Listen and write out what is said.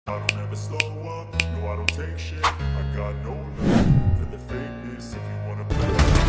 I don't ever slow up, no I don't take shit. I got no love for the fakeness. If you wanna play